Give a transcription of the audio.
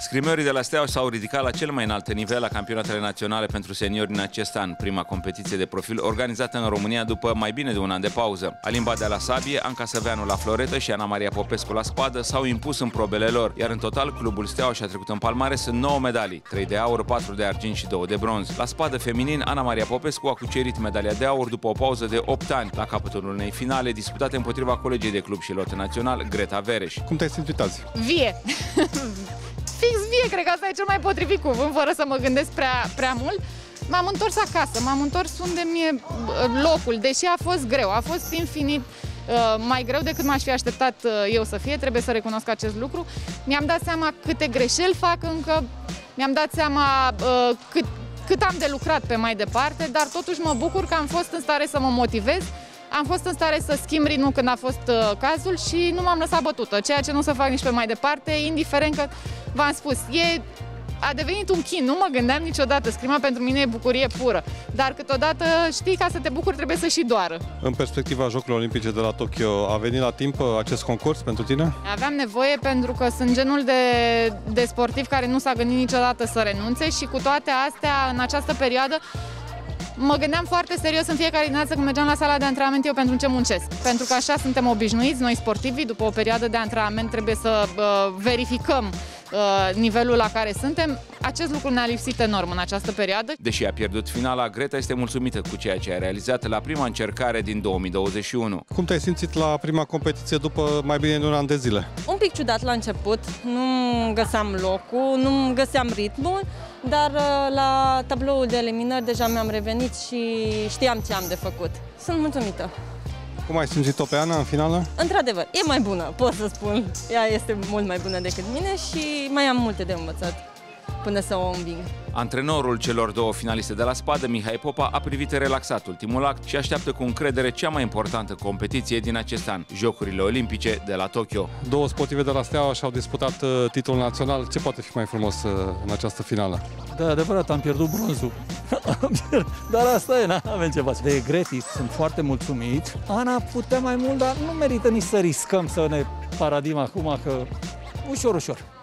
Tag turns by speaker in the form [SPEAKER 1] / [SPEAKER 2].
[SPEAKER 1] Scrimiorii de la Steaua s-au ridicat la cel mai înalt nivel la campionatele naționale pentru seniori în acest an, prima competiție de profil organizată în România după mai bine de un an de pauză. Alin Badea la sabie, Anca Săveanu la floretă și Ana Maria Popescu la spadă s-au impus în probele lor, iar în total clubul Steaua și-a trecut în palmares 9 medalii, 3 de aur, 4 de argint și 2 de bronz. La spadă feminin, Ana Maria Popescu a cucerit medalia de aur după o pauză de 8 ani, la capătul unei finale disputate împotriva colegii de club și lot național, Greta Vereș.
[SPEAKER 2] Cum te-ai simțit azi?
[SPEAKER 3] Vie! Fix vie, cred că asta e cel mai potrivit cuvânt, fără să mă gândesc prea mult. M-am întors acasă, m-am întors unde mi-e locul, deși a fost greu, a fost infinit mai greu decât m-aș fi așteptat eu să fie, trebuie să recunosc acest lucru. Mi-am dat seama câte greșeli fac încă, mi-am dat seama cât am de lucrat pe mai departe, dar totuși mă bucur că am fost în stare să mă motivez, am fost în stare să schimb ritmul când a fost cazul și nu m-am lăsat bătută, ceea ce nu o să fac nici pe mai departe, indiferent că, v-am spus, a devenit un chin, nu mă gândeam niciodată, scrima pentru mine e bucurie pură, dar câteodată știi, ca să te bucuri trebuie să și doară.
[SPEAKER 2] În perspectiva Jocurilor Olimpice de la Tokyo, a venit la timp acest concurs pentru tine?
[SPEAKER 3] Aveam nevoie pentru că sunt genul de sportiv care nu s-a gândit niciodată să renunțe și cu toate astea, în această perioadă, mă gândeam foarte serios în fiecare dimineață când mergeam la sala de antrenament eu pentru ce muncesc. Pentru că așa suntem obișnuiți, noi sportivii, după o perioadă de antrenament trebuie să verificăm nivelul la care suntem. Acest lucru ne-a lipsit enorm în această perioadă.
[SPEAKER 1] Deși a pierdut finala, Greta este mulțumită cu ceea ce a realizat la prima încercare din 2021.
[SPEAKER 2] Cum te-ai simțit la prima competiție după mai bine de un an de zile?
[SPEAKER 4] Un pic ciudat la început, nu găseam locul, nu găseam ritmul, dar la tabloul de eliminări deja mi-am revenit și știam ce am de făcut. Sunt mulțumită.
[SPEAKER 2] Cum ai simțit-o pe Ana în finală?
[SPEAKER 4] Într-adevăr, e mai bună, pot să spun. Ea este mult mai bună decât mine și mai am multe de învățat până să o înving.
[SPEAKER 1] Antrenorul celor două finaliste de la spadă, Mihai Popa, a privit relaxat ultimul act și așteaptă cu încredere cea mai importantă competiție din acest an, Jocurile Olimpice de la Tokyo.
[SPEAKER 2] Două sportive de la Steaua și-au disputat titlul național. Ce poate fi mai frumos în această finală?
[SPEAKER 5] Da, adevărat, am pierdut bronzul. Dar asta e, n-avem ce face. De Greti sunt foarte mulțumit. Ana putea mai mult, dar nu merită nici să riscăm să ne paradim acum, că ușor, ușor.